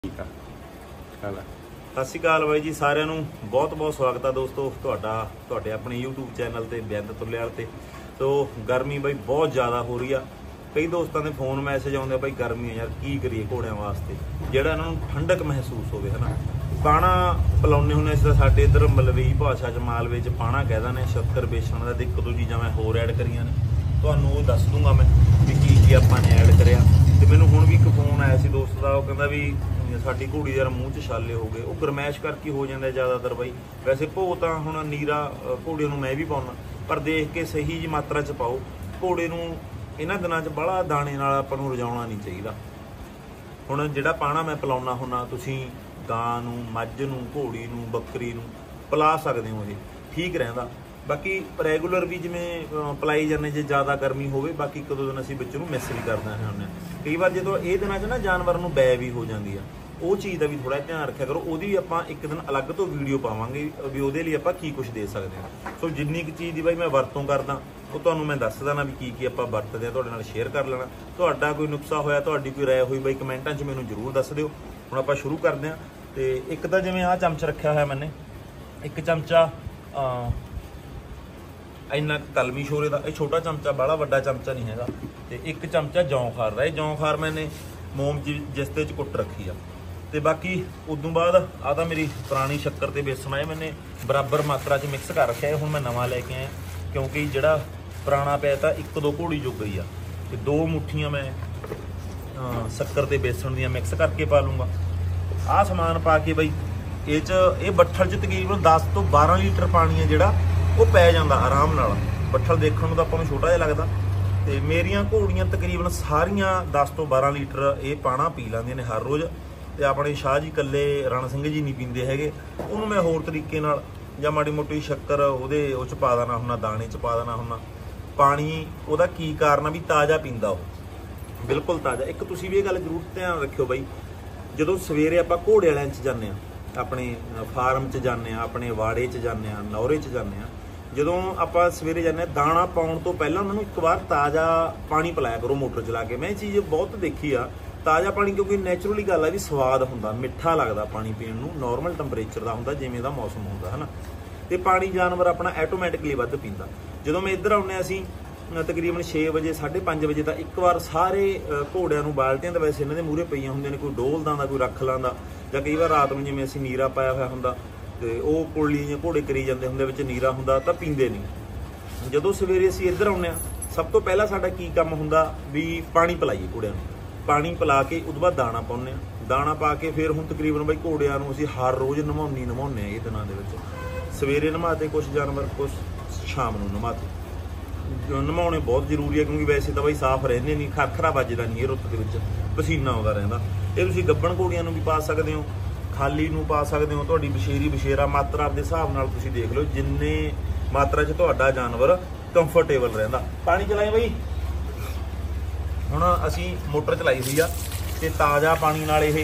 ठीक है चल सत श्री अकाल बाई जी सारिਆਂ ਨੂੰ बहुत बहुत स्वागत है दोस्तों ਤੁਹਾਡੇ ਆਪਣੇ YouTube चैनल ਤੇ ਬੇਅੰਤ ਤੁਲਿਆਲ ਤੇ। तो गर्मी बई बहुत ज़्यादा हो रही है। कई दोस्तों के फोन मैसेज आते बई गर्मी है यार की करिए घोड़िया वास्ते ਜਿਹੜਾ ਇਹਨਾਂ ਨੂੰ ठंडक महसूस होवे है ना। पाना पिलाउने ਹੁੰਦੇ ਅਸੀਂ ਤਾਂ ਸਾਡੇ इधर ਮਲਵਈ भाषा च मालवे च पाना कह दें शक्कर बेसन का एक दो चीज़ां मैं होर ऐड करियां ने ਤੁਹਾਨੂੰ ਉਹ ਦੱਸ ਦੂੰਗਾ मैं भी की ਆਪਾਂ ਨੇ ऐड करिया। ਤੇ ਮੈਨੂੰ ਹੁਣ ਵੀ ਇੱਕ ਫੋਨ ਆਇਆ ਸੀ ਦੋਸਤ ਦਾ ਉਹ ਕਹਿੰਦਾ ਵੀ ਸਾਡੀ ਘੋੜੀ ਯਾਰ ਮੂੰਹ 'ਚ ਛਾਲੇ ਹੋ ਗਏ। ਉਹ ਗਰਮੈਸ਼ ਕਰਕੇ ਹੋ ਜਾਂਦਾ ਜ਼ਿਆਦਾਤਰ ਬਾਈ। ਵੈਸੇ ਭੋ ਤਾਂ ਹੁਣ ਨੀਰਾ ਘੋੜੇ ਨੂੰ ਮੈਂ ਵੀ ਪਾਉਣਾ ਪਰ ਦੇਖ ਕੇ ਸਹੀ ਜੀ ਮਾਤਰਾ 'ਚ ਪਾਓ। ਘੋੜੇ ਨੂੰ ਇਹਨਾਂ ਦਿਨਾਂ 'ਚ ਬਾਹਲਾ ਦਾਣੇ ਨਾਲ ਆਪਾਂ ਨੂੰ ਰਜਾਉਣਾ ਨਹੀਂ ਚਾਹੀਦਾ। ਹੁਣ ਜਿਹੜਾ ਪਾਣਾ ਮੈਂ ਪਿਲਾਉਣਾ ਹੁੰਦਾ ਤੁਸੀਂ ਗਾਂ ਨੂੰ ਮੱਝ ਨੂੰ ਘੋੜੀ ਨੂੰ ਬੱਕਰੀ ਨੂੰ ਪਿਲਾ ਸਕਦੇ ਹੋ ਇਹ ਠੀਕ ਰਹਿੰਦਾ। बाकी रेगूलर भी जिमें पिलाई जाने जे ज़्यादा गर्मी हो बाकी एक दो दिन असीं बच्चे मिस भी करते हैं। कई बार जो ये दिन च ना जानवर नूं बै भी हो जाती है वो चीज़ का भी थोड़ा ध्यान रखा करो। वो भी आप एक दिन अलग तो वीडियो पावांगे भी वो लिए आप की कुछ दे सकते हैं। सो जिन्नी क चीज़ की भाई मैं वरतों करदा वो तुहानूं मैं दस देना भी की आप वरतते हैं तुहाडे नाल शेयर कर लेना। तुहाडा कोई नुकसा होया तुहाडी कोई राय हुई बाई कमेंटां च मैनूं जरूर दस दिओ। हुण आपां शुरू करदे हां। ते एक तां जिवें आ चमच रखिया होया मैंने एक चमचा इन्ना कलमी शोरे का यह छोटा चमचा बड़ा वड्डा चमचा नहीं है। तो एक चमचा जौ खार का जौ खार मैंने मोम जिसते कुट रखी आ। तो बाकी उदों बाद आ तो मेरी पुरानी शक्कर ते बेसन है मैंने बराबर मात्रा च मिक्स कर रखा है। हुण मैं नवा लैके आया क्योंकि जिहड़ा पुराना पिया था एक दो घोड़ी जो गई आ। तो दो मुठियां मैं शक्कर ते बेसन दियां मिक्स करके पा लूँगा। आ समान पा के बई ये बट्ठल च तकरीबन 10 तो 12 लीटर पानी है जिहड़ा वो पै जाता आराम नाल। बट्ठल देखने में तो आपको छोटा जिहा लगता। तो मेरियां घोड़ियां तकरीबन सारियां 10 तो 12 लीटर ये पाना पी लैंदियां ने हर रोज़। तो अपने शाह जी कल्ले रण सिंह जी नहीं पींदे हैगे उन्होंने मैं होर तरीके नाल जां माड़ी मोटी शक्कर उहदे उह च पा देना हुंदा दाणे च पा देना हुंदा। पानी उहदा की कारण भी ताज़ा पींदा वो बिल्कुल ताज़ा। एक तुसीं भी ये गल जरूर ध्यान रखियो बई जदों सवेरे आपां घोड़े वालिਆਂ च जाने अपने फार्म च जाने अपने वाड़े च जाने नौरे च जाने ਜਦੋਂ ਆਪਾਂ ਸਵੇਰੇ ਜਾਂਦੇ ਦਾਣਾ ਪਾਉਣ ਤੋਂ ਪਹਿਲਾਂ ਉਹਨਾਂ ਨੂੰ ਇੱਕ ਵਾਰ ਤਾਜ਼ਾ ਪਾਣੀ ਪਿਲਾਇਆ ਕਰੋ ਮੋਟਰ ਚਲਾ ਕੇ। ਮੈਂ ਇਹ ਚੀਜ਼ ਬਹੁਤ ਦੇਖੀ ਆ ਤਾਜ਼ਾ ਪਾਣੀ ਕਿਉਂਕਿ ਨੈਚੁਰਲੀ ਗੱਲ ਆ ਵੀ ਸਵਾਦ ਹੁੰਦਾ ਮਿੱਠਾ ਲੱਗਦਾ ਪਾਣੀ ਪੀਣ ਨੂੰ ਨਾਰਮਲ ਟੈਂਪਰੇਚਰ ਦਾ ਹੁੰਦਾ ਜਿਵੇਂ ਦਾ ਮੌਸਮ ਹੁੰਦਾ ਹੈ ਨਾ। ਤੇ ਪਾਣੀ ਜਾਨਵਰ ਆਪਣਾ ਆਟੋਮੈਟਿਕਲੀ ਵੱਧ ਪੀਂਦਾ। ਜਦੋਂ ਮੈਂ ਇੱਧਰ ਆਉਂਦੇ ਅਸੀਂ ਤਕਰੀਬਨ 6 ਵਜੇ 5:30 ਵਜੇ ਤਾਂ ਇੱਕ ਵਾਰ ਸਾਰੇ ਘੋੜਿਆਂ ਨੂੰ ਬਾਲਟੀਆਂ ਤਾਂ ਵੈਸੇ ਇਹਨਾਂ ਦੇ ਮੂਹਰੇ ਪਈਆਂ ਹੁੰਦੀਆਂ ਨੇ ਕੋਈ ਡੋਲਦਾਂ ਦਾ ਕੋਈ ਰੱਖ ਲਾਂਦਾ ਜਾਂ ਕਈ ਵਾਰ ਰਾਤ ਨੂੰ ਜਿਵੇਂ ਅਸੀਂ ਨੀਰਾ ਪਾਇਆ ਹੋਇਆ ਹੁੰਦਾ ਤੇ ਉਹ ਕੋਲੀ ਜਾਂ ਘੋੜੇ ਕਰੀ ਜਾਂਦੇ ਹੁੰਦੇ ਵਿੱਚ ਨੀਰਾ ਹੁੰਦਾ ਤਾਂ ਪੀਂਦੇ ਨਹੀਂ। ਜਦੋਂ ਸਵੇਰੇ ਅਸੀਂ ਇੱਧਰ ਆਉਂਦੇ ਆ ਸਭ ਤੋਂ ਪਹਿਲਾਂ ਸਾਡਾ ਕੀ ਕੰਮ ਹੁੰਦਾ ਵੀ ਪਾਣੀ ਪਿਲਾਈਏ ਘੋੜਿਆਂ ਨੂੰ। ਪਾਣੀ ਪਿਲਾ ਕੇ ਉਦੋਂ ਬਾਅਦ ਦਾਣਾ ਪਾਉਂਦੇ ਆ। ਦਾਣਾ ਪਾ ਕੇ ਫਿਰ ਹੁਣ ਤਕਰੀਬਨ ਬਈ ਘੋੜਿਆਂ ਨੂੰ ਅਸੀਂ ਹਰ ਰੋਜ਼ ਨਵਾਉਂਦੇ ਆ ਇਹ ਦਿਨਾਂ ਦੇ ਵਿੱਚ। ਸਵੇਰੇ ਨਵਾਤੇ ਕੁਛ ਜਾਨਵਰ ਕੁਛ ਸ਼ਾਮ ਨੂੰ ਨਵਾਤੇ। ਨਵਾਉਣੇ ਬਹੁਤ ਜ਼ਰੂਰੀ ਹੈ ਕਿਉਂਕਿ ਵੈਸੇ ਤਾਂ ਬਈ ਸਾਫ਼ ਰਹਿੰਦੇ ਨਹੀਂ ਖਰਖਰਾ ਵੱਜਦਾ ਨਹੀਂ ਇਹ ਰੁੱਤ ਦੇ ਵਿੱਚ ਪਸੀਨਾ ਆਉਂਦਾ ਰਹਿੰਦਾ। ਇਹ ਤੁਸੀਂ ਗੱਬਣ ਘੋੜੀਆਂ ਨੂੰ ਵੀ ਪਾ ਸਕਦੇ ਹੋ खाली नूं पा सकते हो। तुहाडी बछेरी बछेरा मात्रा आपके हिसाब नाल तुसीं देख लो जिन्ने मात्रा च तुहाडा जानवर कंफर्टेबल रहिंदा। पानी चलाए बई हुण असीं मोटर चलाई हुई आ ते ताज़ा पानी नाल इह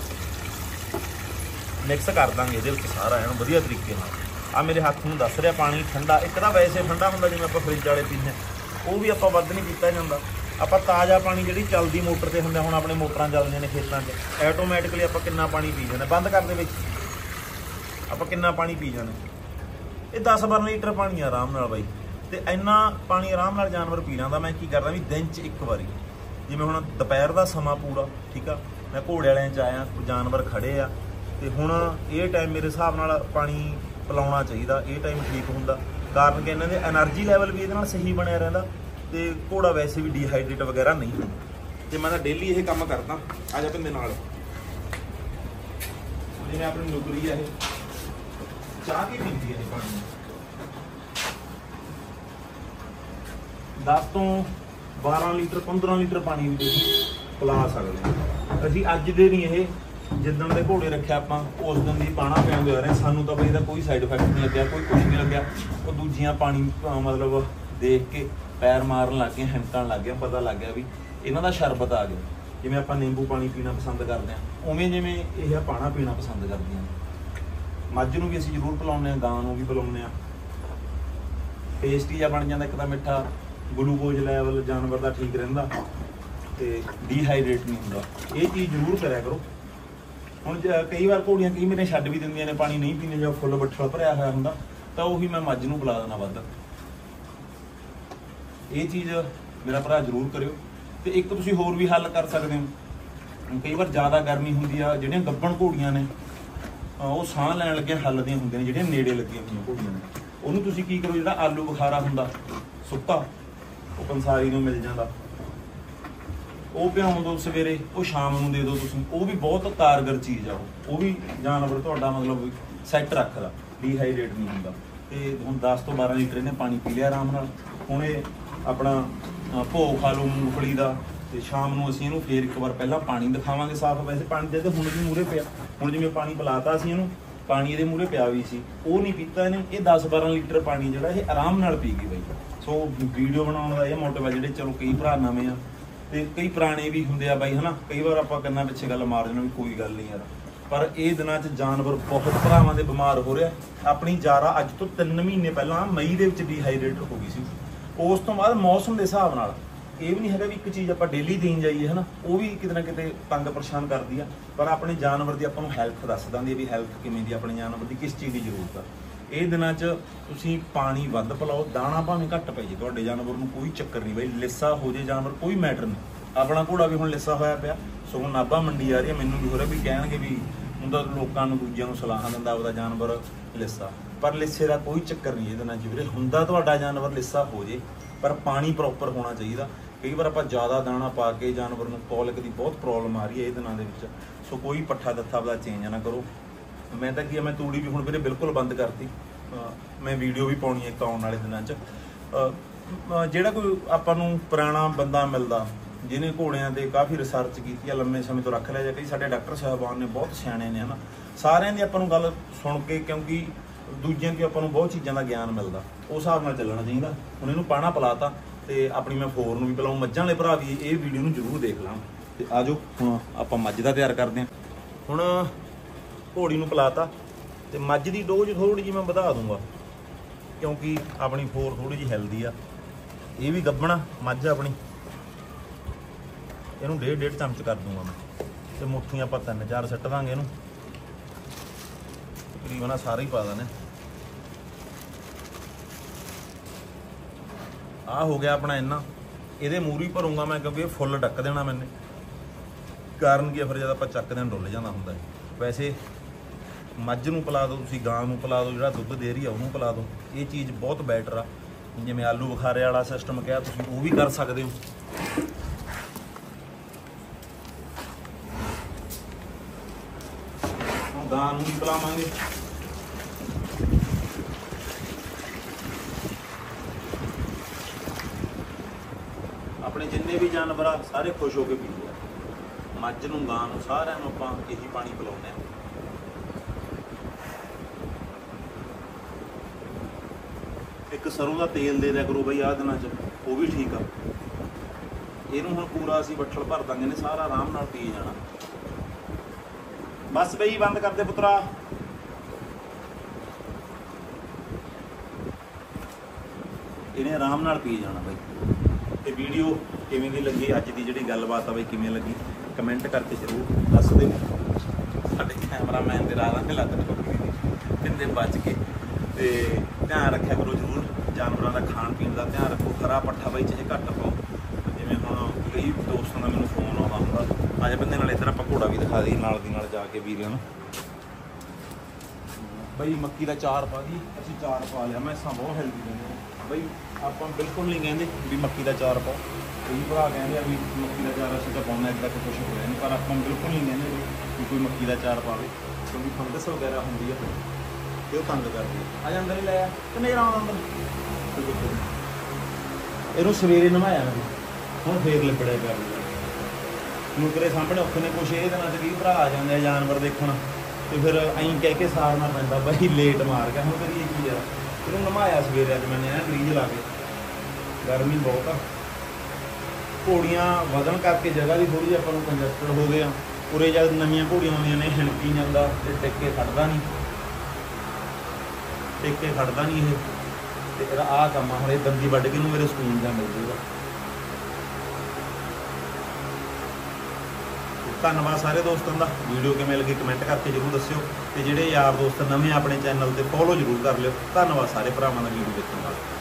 मिक्स कर दांगे इहदे विच सारा इहनूं वधिया तरीके नाल। आ मेरे हत्थ नूं दस रिहा पानी ठंडा एक तां वैसे ठंडा हुंदा जिवें आपां फ्रिज वाले पींदे वो भी आपां वध नहीं पीता जांदा। आप ताज़ा पानी जी चलती मोटर से होंगे हम अपने मोटर चलदियां ने खेतों से ऐटोमैटिकली आप कितना पानी पी जाने बंद कर दे आप कितना पानी पी जाने ये 10-12 लीटर पानी आराम नाल बाई। तो इन्ना पानी आराम नाल जानवर पी लैंदा। मैं की करदा भी दिन च एक बारी जिवें हुण दोपहर का समा पूरा ठीक आ मैं घोड़े वालिਆਂ च आया जानवर खड़े आ तो हुण ये टाइम मेरे हिसाब नाल पानी पिलाउणा चाहिदा। ये टाइम ठीक हुंदा कारण कि इन्हां दे एनर्जी लैवल भी इहदे नाल सही बनिया रहिंदा ਤੇ ਘੋੜਾ ਵੈਸੇ ਵੀ ਡੀਹਾਈਡਰੇਟ ਵਗੈਰਾ ਨਹੀਂ ਹੁੰਦਾ। ਤੇ ਮੈਂ ਤਾਂ ਡੇਲੀ ਇਹ ਕੰਮ ਕਰਦਾ ਆ ਜਾ ਪਿੰਦੇ ਨਾਲ ਜਿਵੇਂ ਆਪਣੀ ਨੌਕਰੀ ਆ ਇਹ ਚਾਹ ਕੇ ਪੀਂਦੀ ਹੈ ਪਾਣੀ 10 ਤੋਂ 12 ਲੀਟਰ 15 ਲੀਟਰ ਪਾਣੀ ਵੀ ਤੁਸੀਂ ਪਿਲਾ ਸਕਦੇ ਹੋ। ਅਸੀਂ ਅੱਜ ਦੇ ਨਹੀਂ ਇਹ ਜਿੱਦਣ ਦੇ ਘੋੜੇ ਰੱਖਿਆ ਆਪਾਂ ਉਸ ਦਿਨ ਦੀ ਪਾਣਾ ਪਿਆਉਂਦੇ ਆ ਰਹੇ ਸਾਨੂੰ ਤਾਂ ਬਈ ਇਹਦਾ ਕੋਈ ਸਾਈਡ ਇਫੈਕਟ ਨਹੀਂ ਲੱਗਿਆ ਕੋਈ ਕੁਛ ਨਹੀਂ ਲੱਗਿਆ। ਉਹ ਦੂਜੀਆਂ ਪਾਣੀ ਮਤਲਬ ਦੇਖ ਕੇ पैर मारन लग गए हिमकन लग गया पता लग गया भी इन्हों का शरबत आ गया। जिमें आप नींबू पानी पीना पसंद करते हैं उवें जिमें यह पाना पीना पसंद करदियां। मझ नूं भी असीं जरूर पिलाउने गां नूं भी पिलाउने टेस्टी जिहा बन जांदा एक तां मिठा ग्लूकोज लैवल जानवर का ठीक रहिंदा ते डिहाइड्रेट नहीं हुंदा। ये चीज़ जरूर करिया करो। ਹੁਣ ਕਈ ਵਾਰ ਘੋੜੀਆਂ ਕਈ ਮੇਰੇ ਛੱਡ ਵੀ ਦਿੰਦੀਆਂ ਨੇ, ਪਾਣੀ ਨਹੀਂ ਪੀਂਦੇ ਜਾਂ ਫੁੱਲ ਬੱਠਲ ਭਰਿਆ ਹੋਇਆ ਹੁੰਦਾ, ਤਾਂ ਉਹੀ ਮੈਂ ਮੱਝ ਨੂੰ ਪਿਲਾ ਦੇਣਾ ਵੱਧ। ਇਹ ਚੀਜ਼ ਮੇਰਾ ਭਰਾ ਜ਼ਰੂਰ ਕਰਿਓ। ਤੇ ਇੱਕ ਤੁਸੀਂ ਹੋਰ ਵੀ ਹੱਲ ਕਰ ਸਕਦੇ ਹੋ, ਕਈ ਵਾਰ ਜ਼ਿਆਦਾ ਗਰਮੀ ਹੁੰਦੀ ਆ, ਜਿਹੜੀਆਂ ਗੱਭਣ ਘੋੜੀਆਂ ਨੇ ਉਹ ਸਾਹ ਲੈਣ ਲੱਗਿਆ ਹੱਲਦੀਆਂ ਹੁੰਦੀਆਂ ਨੇ, ਜਿਹੜੀਆਂ ਨੇੜੇ ਲੱਗੀਆਂ ਹੋਈਆਂ ਘੋੜੀਆਂ ਨੇ, ਉਹਨੂੰ ਤੁਸੀਂ ਕੀ ਕਰੋ, ਜਿਹੜਾ ਆਲੂ ਬੁਖਾਰਾ ਹੁੰਦਾ ਸੁੱਕਾ, ਉਹ ਪੰਸਾਰੀ ਨੂੰ ਮਿਲ ਜਾਂਦਾ, ਉਹ ਭਿਆਉਂ ਦਿਓ ਸਵੇਰੇ, ਉਹ ਸ਼ਾਮ ਨੂੰ ਦੇ ਦਿਓ ਤੁਸੀਂ, ਉਹ ਵੀ ਬਹੁਤ ਕਾਰਗਰ ਚੀਜ਼ ਆ। ਉਹ ਵੀ ਜਾਨਵਰ ਤੁਹਾਡਾ ਮਤਲਬ ਸੈੱਟ ਰੱਖਦਾ, ਡੀਹਾਈਡਰੇਟ ਨਹੀਂ ਹੁੰਦਾ। ਤੇ ਹੁਣ 10 ਤੋਂ 12 ਲੀਟਰ ਇਹਨੇ ਪਾਣੀ ਪੀ ਲਿਆ ਆਰਾਮ ਨਾਲ। ਹੁਣ ਇਹ ਆਪਣਾ ਭੋਗ ਖਾ ਲਓ ਮੂੰਗਫਲੀ ਦਾ, ਤੇ ਸ਼ਾਮ ਨੂੰ ਅਸੀਂ ਇਹਨੂੰ ਫੇਰ ਇੱਕ ਵਾਰ ਪਹਿਲਾਂ ਪਾਣੀ ਦਿਖਾਵਾਂਗੇ ਸਾਫ਼। ਵੈਸੇ ਪਾਣੀ ਦੇ ਤੇ ਹੁਣ ਵੀ ਮੂਹਰੇ ਪਿਆ, ਹੁਣ ਜਿਵੇਂ ਪਾਣੀ ਪਿਲਾਤਾ ਸੀ ਇਹਨੂੰ, ਪਾਣੀ ਇਹਦੇ ਮੂਹਰੇ ਪਿਆ ਵੀ ਸੀ, ਉਹ ਨਹੀਂ ਪੀਤਾ ਇਹਨੇ। ਇਹ 10-12 ਲੀਟਰ ਪਾਣੀ ਜਿਹੜਾ ਇਹ ਆਰਾਮ ਨਾਲ ਪੀ ਗਈ ਬਾਈ। ਸੋ ਵੀਡੀਓ ਬਣਾਉਣ ਦਾ ਇਹ ਮੋਟਿਵ ਹੈ, ਜਿਹੜੇ ਚਲੋ ਕਈ ਭਰਾ ਨਵੇਂ ਆ ਤੇ ਕਈ ਪੁਰਾਣੇ ਵੀ ਹੁੰਦੇ ਆ ਬਾਈ, ਹਨਾ। ਕਈ ਵਾਰ ਆਪਾਂ ਕੰਨਾਂ ਪਿੱਛੇ ਗੱਲ ਮਾਰ ਜਾਣਾ ਵੀ ਕੋਈ ਗੱਲ ਨਹੀਂ ਯਾਰ, ਪਰ ਇਹ ਦਿਨਾਂ 'ਚ ਜਾਨਵਰ ਬਹੁਤ ਭਰਾਵਾਂ ਦੇ ਬਿਮਾਰ ਹੋ ਰਿਹਾ। ਆਪਣੀ ਜਾਰਾ ਅੱਜ ਤੋਂ 3 ਮਹੀਨੇ ਪਹਿਲਾਂ ਮਈ ਦੇ ਵਿੱਚ ਡੀਹਾਈਡਰੇਟ ਹੋ ਗਈ ਸੀ। ਉਸ ਤੋਂ ਬਾਅਦ ਮੌਸਮ ਦੇ ਹਿਸਾਬ ਨਾਲ ਇਹ ਵੀ ਨਹੀਂ ਹੈਗਾ ਵੀ ਇੱਕ ਚੀਜ਼ ਆਪਾਂ ਡੇਲੀ ਦੇਣ ਜਾਈਏ, ਹਨਾ, ਉਹ ਵੀ ਕਿਤੇ ਨਾ ਕਿਤੇ ਤੰਗ ਪਰੇਸ਼ਾਨ ਕਰਦੀ ਆ। ਪਰ ਆਪਣੇ ਜਾਨਵਰ ਦੀ ਆਪਾਂ ਨੂੰ ਹੈਲਥ ਦੱਸ ਦਿੰਦੀ ਆ ਵੀ ਹੈਲਥ ਕਿਵੇਂ ਦੀ, ਆਪਣੇ ਜਾਨਵਰ ਦੀ ਕਿਸ ਚੀਜ਼ ਦੀ ਜ਼ਰੂਰਤ ਆ। ਇਹ ਦਿਨਾਂ 'ਚ ਤੁਸੀਂ ਪਾਣੀ ਵੱਧ ਪਿਲਾਓ, ਦਾਣਾ ਭਾਵੇਂ ਘੱਟ ਪੈ ਜੇ ਤੁਹਾਡੇ ਜਾਨਵਰ ਨੂੰ, ਕੋਈ ਚੱਕਰ ਨਹੀਂ ਬਾਈ। ਲਿੱਸਾ ਹੋ ਜੇ ਜਾਨਵਰ ਕੋਈ ਮੈਟਰ ਨਹੀਂ। ਆਪਣਾ ਘੋੜਾ ਵੀ ਹੁਣ ਲਿੱਸਾ ਹੋਇਆ ਪਿਆ, ਸਗੋਂ ਨਾਭਾ ਮੰਡੀ ਆ ਰਹੀ ਹੈ, ਮੈਨੂੰ ਵੀ ਹੋ ਰਿਹਾ ਵੀ ਕਹਿਣਗੇ ਵੀ ਹੁੰਦਾ, ਲੋਕਾਂ ਨੂੰ ਦੂਜਿਆਂ ਨੂੰ ਸਲਾਹਾਂ ਦਿੰਦਾ ਉਹਦਾ ਜਾਨਵਰ ਲਿੱਸਾ, ਪਰ ਲਿੱਸੇ ਦਾ ਕੋਈ ਚੱਕਰ ਨਹੀਂ ਇਹਦੇ ਨਾਲ। ਜਿਵੇਂ ਹੁੰਦਾ ਤੁਹਾਡਾ ਜਾਨਵਰ ਲਿੱਸਾ ਹੋ ਜੇ, ਪਰ ਪਾਣੀ ਪ੍ਰੋਪਰ ਹੋਣਾ ਚਾਹੀਦਾ। ਕਈ ਵਾਰ ਆਪਾਂ ਜ਼ਿਆਦਾ ਦਾਣਾ ਪਾ ਕੇ ਜਾਨਵਰ ਨੂੰ ਕੋਲਿਕ ਦੀ ਬਹੁਤ ਪ੍ਰੋਬਲਮ ਆ ਰਹੀ ਹੈ ਇਹ ਦਿਨਾਂ ਦੇ ਵਿੱਚ। ਸੋ ਕੋਈ ਪੱਠਾ ਦੱਥਾ ਆਪਦਾ ਚੇਂਜ ਨਾ ਕਰੋ। ਮੈਂ ਤਾਂ ਕੀ ਆ, ਮੈਂ ਤੂੜੀ ਵੀ ਹੁਣ ਵੀਰੇ ਬਿਲਕੁਲ ਬੰਦ ਕਰਤੀ। ਮੈਂ ਵੀਡੀਓ ਵੀ ਪਾਉਣੀ ਹੈ ਇੱਕ ਆਉਣ ਵਾਲੇ ਦਿਨਾਂ 'ਚ। ਜਿਹੜਾ ਕੋਈ ਆਪਾਂ ਨੂੰ ਪੁਰਾਣਾ ਬੰਦਾ ਮਿਲਦਾ ਜਿਹਨੇ ਘੋੜਿਆਂ ਤੇ ਕਾਫੀ ਰਿਸਰਚ ਕੀਤੀ ਆ, ਲੰਮੇ ਸਮੇਂ ਤੋਂ ਰੱਖ ਲਿਆ, ਜਾਂ ਕਈ ਸਾਡੇ ਡਾਕਟਰ ਸਾਹਿਬਾਨ ਨੇ ਬਹੁਤ ਸਿਆਣੇ ਨੇ, ਹਨਾ, ਸਾਰਿਆਂ ਦੀ ਆਪਾਂ ਨੂੰ ਗੱਲ ਸੁਣ ਕੇ, ਕਿਉਂਕਿ ਦੂਜਿਆਂ ਤੋਂ ਆਪਾਂ ਨੂੰ ਬਹੁਤ ਚੀਜ਼ਾਂ ਦਾ ਗਿਆਨ ਮਿਲਦਾ, ਉਸ ਹਿਸਾਬ ਨਾਲ ਚੱਲਣਾ ਚਾਹੀਦਾ। ਹੁਣ ਇਹਨੂੰ ਪਾਣਾ ਪਿਲਾਤਾ ਤੇ ਆਪਣੀ ਮੈਂ ਫੋਰ ਨੂੰ ਵੀ ਪਿਲਾਉਂ। ਮੱਝਾਂ ਵਾਲੇ ਭਰਾ ਵੀ ਇਹ ਵੀਡੀਓ ਨੂੰ ਜ਼ਰੂਰ ਦੇਖ ਲਾਂ। ਤੇ ਆ ਜਾਓ ਹੁਣ ਆਪਾਂ ਮੱਝ ਦਾ ਤਿਆਰ ਕਰਦੇ ਹਾਂ। ਹੁਣ ਘੋੜੀ ਨੂੰ ਪਿਲਾਤਾ ਤੇ ਮੱਝ ਦੀ ਡੋਜ਼ ਥੋੜੀ ਜਿਹੀ ਮੈਂ ਵਧਾ ਦੂੰਗਾ, ਕਿਉਂਕਿ ਆਪਣੀ ਫੋਰ ਥੋੜੀ ਜਿਹੀ ਹੈਲਦੀ ਆ। ਇਹ ਵੀ ਗੱਭਣਾ ਮੱਝ ਆਪਣੀ, ਇਹਨੂੰ 1.5 ਚਮਚ ਕਰ ਦੂੰਗਾ ਮੈਂ। ਤੇ ਮੁੱਠੀਆਂ ਆਪਾਂ 3-4 ਸਿੱਟ ਦਾਂਗੇ ਇਹਨੂੰ, ਤਕਰੀਬਨ ਸਾਰਾ ਹੀ ਪਾ ਦਾਂਗੇ। ਆਹ ਹੋ ਗਿਆ ਆਪਣਾ ਇੰਨਾ। ਇਹਦੇ ਮੂਰੀ ਭਰੂੰਗਾ ਮੈਂ, ਕਿਉਂਕਿ ਇਹ ਫੁੱਲ ਡੱਕ ਦੇਣਾ ਮੈਨੇ। ਕਾਰਨ ਕੀ ਆ, ਫਿਰ ਜਦ ਆਪਾਂ ਚੱਕਦੇ ਹਾਂ ਡੁੱਲ ਜਾਂਦਾ ਹੁੰਦਾ ਹੈ। ਵੈਸੇ ਮੱਝ ਨੂੰ ਪਿਲਾ ਦਿਓ ਤੁਸੀਂ, ਗਾਂ ਨੂੰ ਪਿਲਾ ਦਿਓ, ਜਿਹੜਾ ਦੁੱਧ ਦੇ ਰਹੀ ਆ ਉਹਨੂੰ ਪਿਲਾ ਦਿਓ। ਇਹ ਚੀਜ਼ ਬਹੁਤ ਬੈਟਰ ਆ। ਜਿਵੇਂ ਆਲੂ ਬੁਖਾਰੇ ਵਾਲਾ ਸਿਸਟਮ ਕਿਹਾ, ਤੁਸੀਂ ਉਹ ਵੀ ਕਰ ਸਕਦੇ ਹੋ। ਗਾਂ ਨੂੰ ਵੀ ਪਿਲਾਵਾਂਗੇ। ਆਪਣੇ ਜਿੰਨੇ ਵੀ ਜਾਨਵਰ ਆ ਸਾਰੇ ਖੁਸ਼ ਹੋ ਕੇ ਪੀਂਦੇ ਆ। ਮੱਝ ਨੂੰ, ਗਾਂ ਨੂੰ, ਸਾਰਿਆਂ ਨੂੰ ਆਪਾਂ ਇਹੀ ਪਾਣੀ ਪਿਲਾਉਂਦੇ ਆ। ਇੱਕ ਸਰੋਂ ਦਾ ਤੇਲ ਦੇ ਦਿਆ ਕਰੋ ਬਈ ਆਹ ਦਿਨਾਂ 'ਚ, ਉਹ ਵੀ ਠੀਕ ਆ। ਇਹਨੂੰ ਹੁਣ ਪੂਰਾ ਅਸੀਂ ਬੱਠਲ ਭਰ ਦਾਂਗੇ ਨੇ, ਸਾਰਾ ਆਰਾਮ ਨਾਲ ਪੀ ਜਾਣਾ। ਬਸ ਬਈ ਬੰਦ ਕਰਦੇ ਪੁੱਤਰਾ। ਇਹਨੇ ਆਰਾਮ ਨਾਲ ਪੀ ਜਾਣਾ ਬਈ। ਤੇ ਵੀਡੀਓ ਕਿਵੇਂ ਦੀ ਲੱਗੀ, ਅੱਜ ਦੀ ਜਿਹੜੀ ਗੱਲਬਾਤ ਆ ਬਈ ਕਿਵੇਂ ਲੱਗੀ, ਕਮੈਂਟ ਕਰਕੇ ਜ਼ਰੂਰ ਦੱਸ ਦਿਓ। ਸਾਡੇ ਕੈਮਰਾਮੈਨ ਦੇ ਰਾਹ ਨਾਲ ਲੱਤ ਕਿੰਨੇ ਬਚ ਕੇ। ਤੇ ਧਿਆਨ ਰੱਖਿਆ ਕਰੋ ਜ਼ਰੂਰ, ਜਾਨਵਰਾਂ ਦਾ ਖਾਣ ਪੀਣ ਦਾ ਧਿਆਨ ਰੱਖੋ। ਹਰਾ ਪੱਠਾ ਬਈ ਚਾਹੇ ਘੱਟ ਪਾਓ। ਜਿਵੇਂ ਹੁਣ ਕਈ ਦੋਸਤਾਂ ਦਾ ਮੈਨੂੰ ਫੋਨ ਆਉਂਦਾ ਹੁੰਦਾ, ਅੱਜ ਬੰਦੇ ਨਾਲ ਇੱਧਰ ਆਪਾਂ ਘੋੜਾ ਵੀ ਦਿਖਾ ਦਈਏ ਨਾਲ ਦੀ ਨਾਲ ਜਾ ਕੇ ਵੀਰਾਂ ਨੂੰ। ਬਈ ਮੱਕੀ ਦਾ ਚਾਰ ਪਾ ਦੀ, ਅਸੀਂ ਚਾਰ ਪਾ ਲਿਆ। ਮੈਸਾਂ ਬਹੁਤ ਹੈਲਦੀ ਨੇ ਬਈ, ਆਪਾਂ ਬਿਲਕੁਲ ਨਹੀਂ ਕਹਿੰਦੇ ਵੀ ਮੱਕੀ ਦਾ ਚਾਰ ਪਾਓ। ਕਈ ਭਰਾ ਕਹਿੰਦੇ ਆ ਵੀ ਮੱਕੀ ਦਾ ਚਾਰ ਅਸੀਂ ਤਾਂ ਪਾਉਣਾ, ਇੱਦਾਂ ਕੁਛ ਹੋਇਆ ਨਹੀਂ, ਪਰ ਆਪਾਂ ਬਿਲਕੁਲ ਨਹੀਂ ਕਹਿੰਦੇ ਵੀ ਕੋਈ ਮੱਕੀ ਦਾ ਚਾਰ ਪਾਵੇ, ਕਿਉਂਕਿ ਫੰਗਸ ਵਗੈਰਾ ਹੁੰਦੀ ਆ ਤੇ ਉਹ ਤੰਗ ਕਰਦੀ ਆ। ਆ ਜਾ ਅੰਦਰ ਹੀ ਲੈ ਆ ਕਿ ਨਹੀਂ ਆਉਂਦਾ ਅੰਦਰ। ਇਹਨੂੰ ਸਵੇਰੇ ਨਵਾਇਆ ਨਾ, ਹੁਣ ਫੇਰ ਲਿਬੜਿਆ ਕਰ ਲਿਆ। ਨੂਕਰੇ ਸਾਹਮਣੇ ਔਖੇ ਨੇ ਕੁਛ। ਇਹ ਦਿਨਾਂ 'ਚ ਕਈ ਭਰਾ ਆ ਜਾਂਦੇ ਆ ਜਾਨਵਰ ਦੇਖਣ, ਤੇ ਫਿਰ ਐਂ ਕਹਿ ਕੇ ਸਾਰਨਾ ਪੈਂਦਾ ਬਾਈ ਲੇਟ ਮਾਰ ਗਿਆ। ਹੁਣ ਕਰੀਏ ਕੀ ਯਾਰ, ਇਹਨੂੰ ਨਵਾਇਆ ਸਵੇਰੇ ਅੱਜ ਮੈਨੇ ਗਰੀਜ ਲਾ ਕੇ। ਗਰਮੀ ਬਹੁਤ ਆ, ਘੋੜੀਆਂ ਵਧਣ ਕਰਕੇ ਜਗ੍ਹਾ ਦੀ ਥੋੜ੍ਹੀ ਜਿਹੀ ਆਪਾਂ ਨੂੰ ਕੰਜਸਟਡ ਹੋ ਗਏ ਆ। ਉਰੇ ਜਦ ਨਵੀਆਂ ਘੋੜੀਆਂ ਆਉਂਦੀਆਂ ਨੇ ਹਿਣਕੀ ਜਾਂਦਾ ਤੇ ਟਿੱਕੇ ਖੜਦਾ ਨਹੀਂ, ਟਿੱਕੇ ਖੜਦਾ ਨਹੀਂ ਇਹ। ਤੇ ਇਹਦਾ ਆਹ ਕੰਮ ਆ। ਹੁਣ ਇਹ ਦੰਦੀ ਵੱਢ ਕੇ ਨੂੰ ਮੇਰੇ ਸਕੂਨ ਜਾਂ ਮਿਲ ਜੂਗਾ। ਧੰਨਵਾਦ ਸਾਰੇ ਦੋਸਤਾਂ ਦਾ। ਵੀਡੀਓ ਕਿਵੇਂ ਲੱਗੀ ਕਮੈਂਟ ਕਰਕੇ ਜ਼ਰੂਰ ਦੱਸਿਓ, ਤੇ ਜਿਹੜੇ ਯਾਰ ਦੋਸਤ ਨਵੇਂ ਆਪਣੇ ਚੈਨਲ ਤੇ ਫੋਲੋ ਜ਼ਰੂਰ ਕਰ ਲਿਓ। ਧੰਨਵਾਦ ਸਾਰੇ ਭਰਾਵਾਂ ਦਾ ਵੀਡੀਓ ਦੇਖਣ ਦਾ।